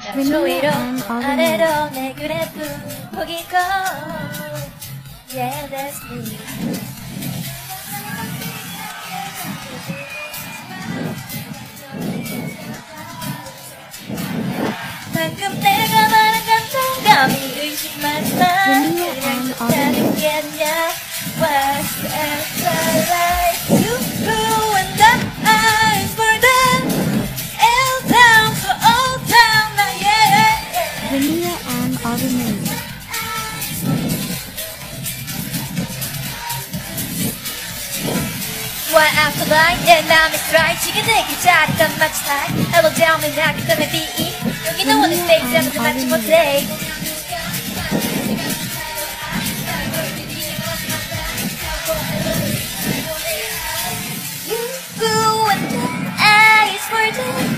조이로 아래로 내 그래프 보기고 Yeah, that's me. 방금 내가 말한 감정감이 의심하지만 그냥 좋다는 게 아니야. What's that like? You who and the eyes for the L-Town for Old-Town now, yeah. Vanilla and Orange. One after line, yeah, now I'm strike. 지금 내게 자리가 마치 time. I will down and knock it on the beat. 여기 no one is fake, 세븐 맞지 못해. You and the eyes for the